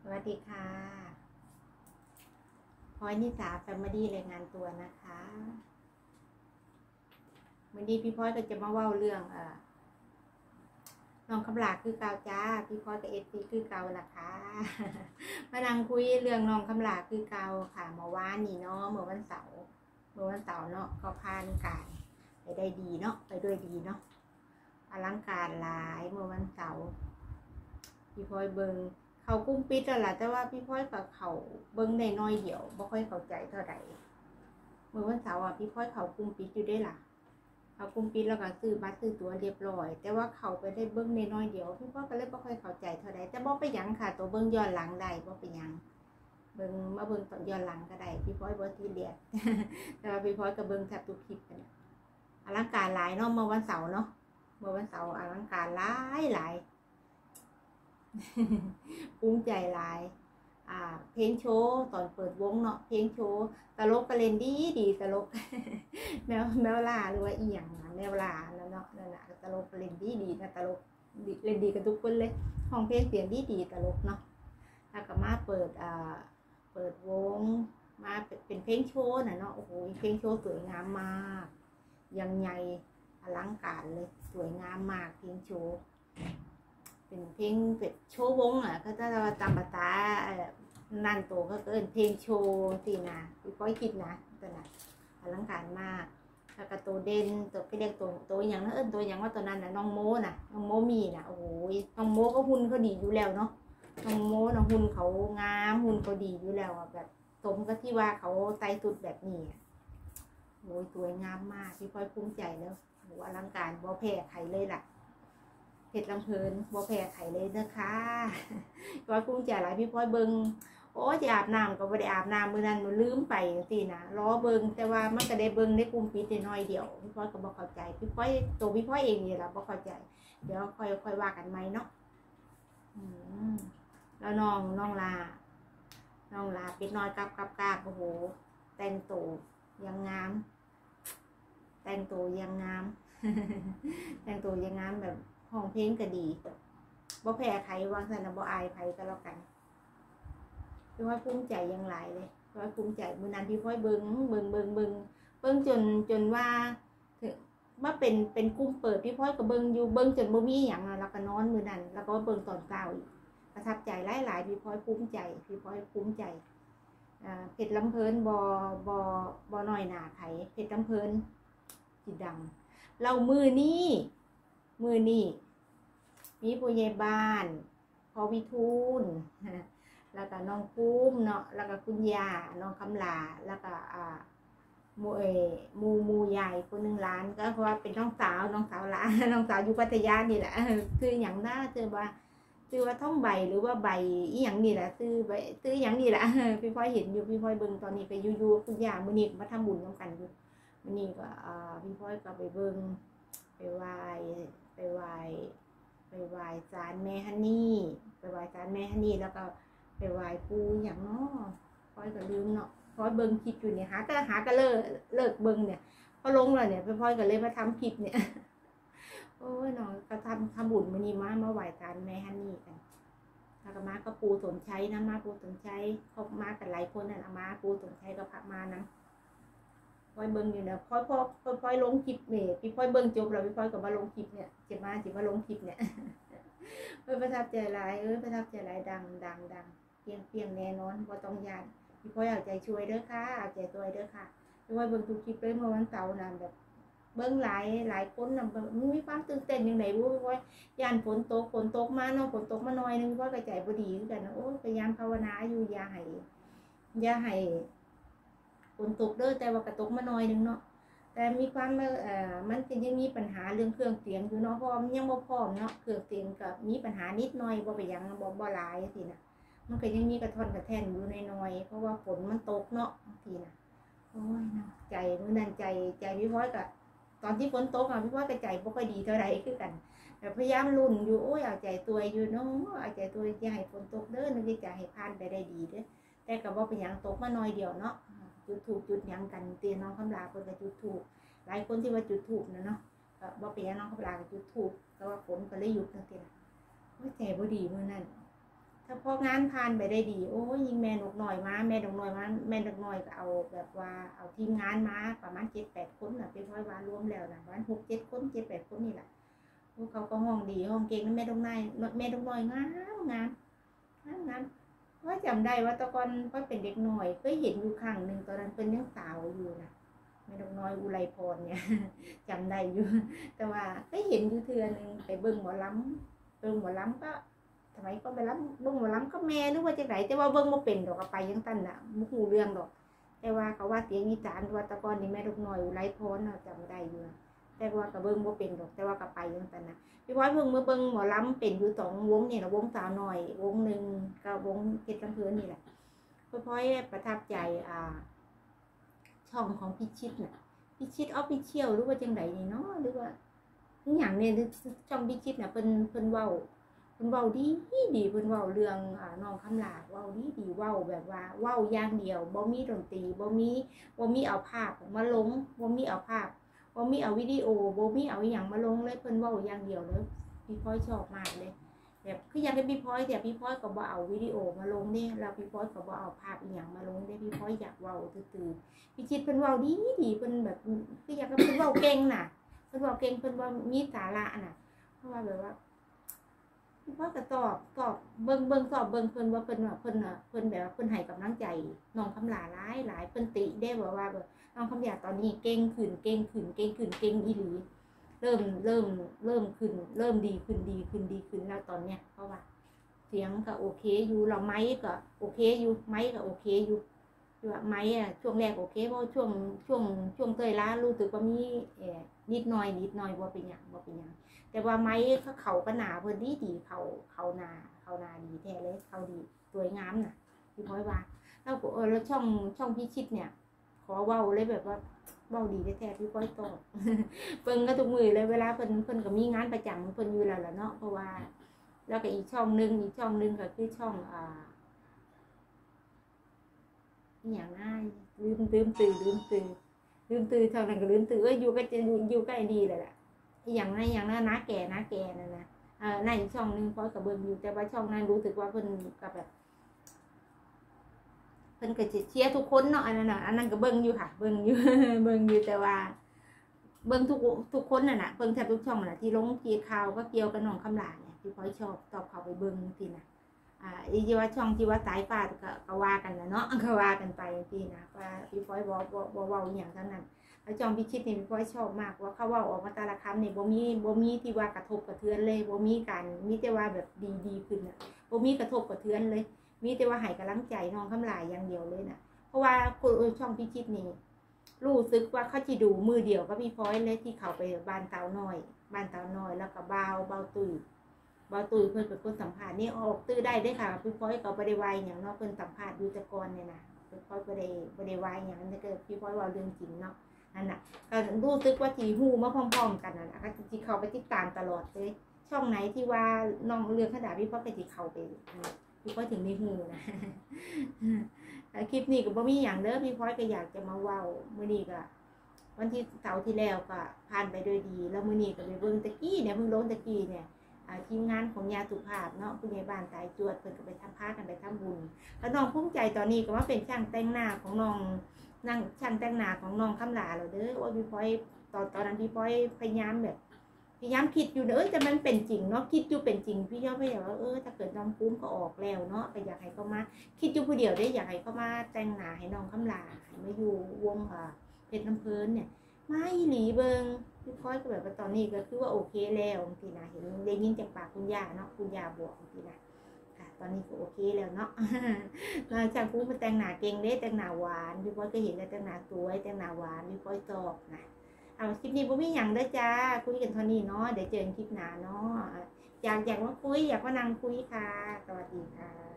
วัสดีค่ะพลอยนิสาแฟมิลี่รายงานตัวนะคะวันนี้พี่พลอยก็จะมาเล่าเรื่องน้องคำหลาคือเกาจ้าพี่พลอยกับFTคือเกานะคะมานั่งคุยเรื่องน้องคำหลาคือเกาค่ะเมื่อวานนี้เนาะเมื่อวันเสาร์เนาะก็ผ่านการไปได้ดีเนาะไปด้วยดีเนาะอลังการหลายเมื่อวันเสาร์พี่พลอยเบิงเขากุ้มปิดแล้วล่ะแต่ว่าพี่พลอยกับเขาเบิ้งในน้อยเดียวบ่ค่อยเข้าใจเท่าไหร่เมื่อวันเสาร์พี่พลอยเขากุ้มปิดอยู่ได้ล่ะเขากุ้มปิดแล้วก็ซื้อบัตรซื้อตั๋วเรียบร้อยแต่ว่าเขาไปได้เบิ้งในน้อยเดียวพี่พลอยก็เลยบ่ค่อยเข้าใจเท่าไหร่แต่บ่ไปยังค่ะตัวเบิ้งย้อนหลังได้บ่ไปยังเบิ้งมาเบิ้งตอนย้อนหลังก็ได้พี่พลอยบ่ทีเดียด แต่ว่าพี่พลอยก็เบิ้งแทบทุกคลิปกันอลังการหลายเนาะเมื่อวันเสาร์เนาะเมื่อวันเสาร์อลังการหลายภูมิใจหลายเพลงโชว์ตอนเปิดวงเนาะเพลงโชว์ตลกก็เล่นดีตลก แมวล่าหรือว่าอีหยังแมวล่าแล้วเนาะนั่นแหละตลกเล่นดีนะตลกเล่นดีกันทุกคนเลยห้องเพลงเสียงดีตลกเนาะแล้วก็มาเปิดวงมาเป็นเพลงโชว์น่ะเนาะโอ้โหเพลงโชว์สวยงามมากยังใหญ่อลังการเลยสวยงามมากเพลงโชว์เป็นเพลงแบบโชว์วงก็จะตามภาษานั่นโตก็เกินเพลงโชว์สินะพี่ป้อยคิดนะตัวน่ะอลังการมากแล้วก็ตัวเด่นตัวไปเรียกตัวอย่างนั้นตัวอย่างว่าตัวนั้นน้องโมน้องโมมีโอ้โหน้องโมก็หุ่นเขาดีอยู่แล้วเนาะน้องโมน้องหุ่นเขางามหุ่นเขาดีอยู่แล้วแบบสมกับที่ว่าเขาไต่สุดแบบนี้โอ้ยสวยงามมากพี่ป้อยภูมิใจแล้วโอ้อลังการบ่แพ้ใครเลยล่ะเพชรลำเพลินบ่แพ้ไข่เลยนะคะก็ภูมิใจหลายพี่พลอยเบิงโอ้จะอาบน้ำก็บ่ได้อาบน้ำมื้อนั้นมันลืมไปสินะรอเบิงแต่ว่ามันก็ได้เบิงได้กลุ่มปิดได้น้อยเดียวพี่พลอยก็บ่เข้าใจพี่พลอยตัวพี่พลอยเองนี่แหละบ่เข้าใจเดี๋ยวค่อยว่ากันใหม่เนาะแล้วน้องลาเป็ดน้อยกับโอ้โหแต่งตัวยังงามแต่งตัวยังงาม แต่งตัวยังงามแบบห้องเพลงก็ดีบ่แพ้ใครวางสันบ่อายใครก็แล้วกันพี่ว่าภูมิใจยังหลายเลยพี่ว่าภูมิใจมื้อนั้นพี่พ่อยเบิ่งจนว่าถึงว่าเป็นกลุ่มเปิดพี่พ่อยก็เบิ่งอยู่เบิ่งจนบ่มีหยังแล้วก็นอนมื้อนั้นแล้วก็เบิ่งตอนเช้าอีกประทับใจหลายพี่พ่อยภูมิใจเพชรลำเพลินบ่น้อยหน้าไผเพชรลำเพลินสิดังเรามือนี้มีผู้ใหญ่บ้านพอวิทูลแล้วก็น้องปุ้มเนาะแล้วก็คุณยาน้องคำลาแล้วก็มูใหญ่คนหนึ่งล้านก็เพราะว่าเป็นน้องสาวหลานน้องสาวอยู่พัทยานี่แหละคืออย่างน่าเจอว่าท่องใบหรือว่าใบอีหยังนี่แหละซื้ออย่างนี่แหละพี่พ่อยเห็นอยู่พี่พ่อยเบิ่งตอนนี้ไปอยู่คุณยามื้อนี้มาทำบุญน้ำกันอยู่มื้อนี้ก็พี่พ่อยก็ไปเบิ่งไปไหว้ศาลแม่ฮันนี่แล้วก็ไปไหว้ปู่อย่างเนาะพ่อยก็ลืมเนาะพ่อยเบิ่งคลิปอยู่เนี่ยหาก็เลิกเบิ่งเนี่ยพอลงแล้วเนี่ยพ่อยก็เลยมาทำคลิปเนี่ยโอ้ยน้องก็ทำบุญมื้อนี้มาไหว้ศาลแม่ฮันนี่กันแล้วก็มาก็ปู่สมชัยนะมาปู่สมชัยเขามากันหลายคนน่ะมาปู่สมชัยก็พามานะพ่อยเบิ่งอยู่เนี่ยพ่อยลงคลิปเนี่ยพี่พ่อยเบิ่งจบแล้วพี่พ่อยก็มาลงคลิปเนี่ยจะมาลงคลิปเนี่ยประทับใจหลายดังเปียงแน่นอนบ่ต้องยานพี่พ่อยเอาใจช่วยเด้อค่ะเอาใจช่วยเด้อค่ะพี่พ่อยเบิ่งทุกคลิปเลยเมื่อวันเสาร์น่ะแบบเบิ่งหลายคนน่ะมีความตื่นเต้นจังได๋บ่พี่พ่อยย่านฝนตกมาเนาะฝนตกมาหน่อยนึงพ่อยก็ใจบ่ดีคือกันโอ้พยายามภาวนาอยู่อย่าให้ฝนตกเด้อแต่ว่ากระตกมาหน่อยนึงเนาะแต่มีความมันก็ยังมีปัญหาเรื่องเครื่องเสียงอยู่เนาะเพราะมันยังบ่พร้อมเนาะเครื่องเสียงกับมีปัญหานิดหน่อยบ่ไปยังบ่หลายสินะมันก็ยังมีกระท่อนกระแท่นอยู่น้อยๆเพราะว่าฝนมันตกเนาะทีน่ะโอ้ยนะใจมื้อนั้นใจพี่พ้อยก็ตอนที่ฝนตกพี่พ้อยก็ใจบ่ค่อยดีเท่าไหร่คือกันแต่พยายามลุ้นอยู่โอ้ยเอาใจตัวอยู่เนาะเอาใจตัวอย่าให้ฝนตกเด้อนึกจะให้ผ่านไปได้ดีเด้อแต่ก็บ่เป็นหยังตกมาหน่อยเดียวเนาะจุดถูกจุดยังกันเตียน้องคำลาเพิ่นก็จุดถูกหลายคนที่ว่าจุดถูกนะเนาะก็บ่เป็นน้องคำลาก็จุดถูกแต่ว่าฝนก็เลยหยุดจังซี่นะโอ้ยใจบ่ดีมื้อนั้นทถ้าพองานผ่านไปได้ดีโอ้ยิงแม่นกน้อยมาแม่นกน้อยมาแม่นกน้อยก็เอาแบบว่าเอาทีมงานมาประมาณ7-8 คนน่ะเป็นร้อยว่ารวมแล้วนะประมาณ6-7 คน7-8 คนนี่แหละพวกเขาก็ห้องดีห้องเก่งนะแม่นกน้อยงามงามว่าจำได้ว่าตะกอนก็เป็นเด็กน้อยเคยเห็นอยู่ครั้งหนึ่งตอนนั้นเป็นยังสาวอยู่นะแม่นกน้อยอุไรพรเนี่ย จำได้อยู่แต่ว่าเคยเห็นอยู่เทื่อนึงไปเบิ่งหมอลำก็ทำไมก็ไปรับเบิ่งหมอลำก็แม่นึกว่าจะไหนแต่ว่าเบิ่งบ่เป็นดอกก็ไปยังตันน่ะบ่ฮู้เรื่องดอกแต่ว่าเขาว่าเสียงอีสานว่าตะกอนนี่แม่นกน้อยอุไรพรเนาะจำได้อยู่แต่ว่าก็เบิ่งบ่เป็นดอกแต่ว่าก็ไปยังตันน่ะพี่พ้อยเพิ่งมาเบิ่งหมอลำเป็นอยู่2 วงนี่นะวงสาวน้อยวงนึงกับวงเพชรลำเพลินนี่แหละพี่พ้อยประทับใจช่องของพิชิตน่ะพิชิตออฟฟิเชียลหรือว่าจังไดนี่เนาะหรือว่าอีหยังเนี่ยช่องพิชิตน่ะเพิ่นเว้าดีเพิ่นเว้าเรื่องน้องคำลาเว้าดีเว้าแบบว่าเว้าอย่างเดียวบ่มีดนตรีบ่มีเอาภาพมาลงบ่มีเอาภาพบ่มีเอาวิดีโอบ่มีเอาอีหยังมาลงเลยเพิ่นเว้าอย่างเดียวเลยพี่พ้อยชอบมากเลยแบบคืออยากให้พี่พ้อยแต่พี่พ้อยก็บ่เอาวิดีโอมาลงเด้แล้วพี่พ้อยก็บ่เอาภาพอีหยังมาลงเด้พี่พ้อยอยากเว้าซื่อๆพิชิตเพิ่นเว้าดีเพิ่นแบบคืออยากให้เพิ่นเว้าเก่งน่ะเพิ่นเว้าเก่งเพิ่นว่ามีสาระน่ะเพราะว่าแบบว่าพี่พ้อยก็ตอบเบิ่งสอบเบิ่งเพิ่นว่าเพิ่นแบบว่าเพิ่นให้กำลังใจน้องคำลาหลายเพิ่นติได้บอกว่าแบบน้องคำลาตอนนี้เก่งขึ้นอีหลีเริ่มขึ้นเริ่มดีขึ้นแล้วตอนเนี้ยเพราะว่าเสียงก็โอเคอยู่เราไม้ก็โอเคอยู่ไม้ก็โอเคอยู่ว่าไม้ช่วงแรกโอเคเพราะช่วงเตยล้ารู้สึกว่ามีนิดหน่อยว่าเป็นหยังแต่ว่าไม้เขาก็หนาเพิ่นดีเขาหนาดีแท้เลยเขาดีสวยงามน่ะพี่พ้อยว่าแล้วแล้วช่องพิชิตเนี่ยขอเว้าเลยแบบว่าเว้าดีแท้ๆพี่พ้อยตอบเพิ่นก็ทุกมื้อเลยเวลาเพิ่นก็มีงานประจำเพิ่นอยู่แล้วล่ะเนาะเพราะว่าแล้วก็อีกช่องนึงก็คือช่องอย่างง่ายลืมตื่นช่องนั้นก็ลืมตื่นอยู่ก็จะอยู่ใกล้ดีเลยแหละอย่างนั้นน้าแก่นั่นนะในช่องนึงพ้อยกับเบิ่งอยู่แต่ว่าช่องนั้นรู้สึกว่าเพิ่นกับแบบเพิ่นก็เชียร์ทุกคนเนาะอันนั้นก็เบิ่งอยู่ค่ะเบิ่งอยู่แต่ว่าเบิ่งทุกคนน่ะเบิ่งแทบทุกช่องน่ะที่ลงกีข่าวก็เกี่ยวกับน้องคำลาเนี่ยที่พ้อยชอบตอบเขาไปเบิ่งสินะที่ว่าช่องที่ว่าสายฟ้าก็ว่ากันนะเนาะก็ว่ากันไปพี่นะว่าพี่พ้อยบอกเว้าอย่างนั้นแล้วช่องพิชิตนี่พี่พ้อยชอบมากว่าเขาเว้าออกมาแต่ละคำนี่บ่มีที่ว่ากระทบกระเทือนเลยบ่มีการมีแต่ว่าแบบดีขึ้นน่ะบ่มีกระทบกระเทือนเลยมีแต่ว่าให้กำลังใจน้องคำลาอย่างเดียวเลยน่ะเพราะว่าช่องพิชิตนี่รู้สึกว่าเขาสิดูมือเดียวก็พี่พ้อยเลยที่เขาไปบ้านเตาน้อยแล้วก็เบาตุ้ยเพิ่นเป็นคนสัมภาษณ์นี่ออกตื้อได้ค่ะพี่พ้อยก็บ่ได้วายอย่างเนาะเพิ่นสัมภาษณ์อยู่แต่ก่อนเนี่ยนะพี่พ้อยบ่ได้วายอย่างนั้นก็พี่พ้อยว่าเรื่องจริงเนาะนั่นน่ะก็รู้สึกว่าสิฮู้มาพร้อมๆกันนั่นน่ะก็สิเข้าไปติดตามตลอดเลยช่องไหนที่ว่าน้องเรื่องขนาดพี่พ้อยก็สิเข้าไปพี่พ้อยถึงได้ฮู้นะคลิปนี้ก็บ่มีหยังเด้อพี่พ้อยก็อยากจะมาเว้ามื้อนี้ก็วันที่เสาร์ที่แล้วก็ผ่านไปโดยดีแล้วมื้อนี้ก็ไปเบิ่งตะกี้เนี่ยเพิ่งลงตะกี้เนี่ยทีมงานของยาสุภาพเนาะผู้ใหญ่บ้านสายจวดเพิ่นก็ไปทำพากันไปทำบุญแล้วน้องภูมิใจตอนนี้ก็ว่าเป็นช่างแต่งหน้าของน้องช่างแต่งหน้าของน้องคำลาแล้วเด้อว่าพี่พ้อยตอนนั้นพี่พ้อยพยายามคิดอยู่เด้อแต่มันเป็นจริงเนาะคิดอยู่เป็นจริงพี่ย่อไม่อยากว่าถ้าเกิดน้องภูมิก็ออกแล้วเนาะก็อยากให้เขามาคิดอยู่ผู้เดียวได้อยากให้เขามาแต่งหน้าให้น้องคำลาให้มาอยู่วงเพชรลำเพลินเนี่ยมาอีหลีเบิงพี่พ้อยก็แบบว่าตอนนี้ก็คือว่าโอเคแล้วทีนะเห็นได้ยินจากปากคุณย่าเนาะคุณย่าบอกทีนะค่ะตอนนี้ก็โอเคแล้วเนาะช่างภูมิมาแต่งหน้าเก่งได้แต่งหน้าหวานพี่พ้อยก็เห็นแล้วแต่งหน้าสวยแต่งหน้าหวานพี่พ้อยชอบนะเอาคลิปนี้บ่มีหยังเด้อจ้าคุยกันเท่านี้เนาะเดี๋ยวเจอกันคลิปหน้าเนาะอยากมาคุยอยากมานั่งคุยค่ะสวัสดีค่ะ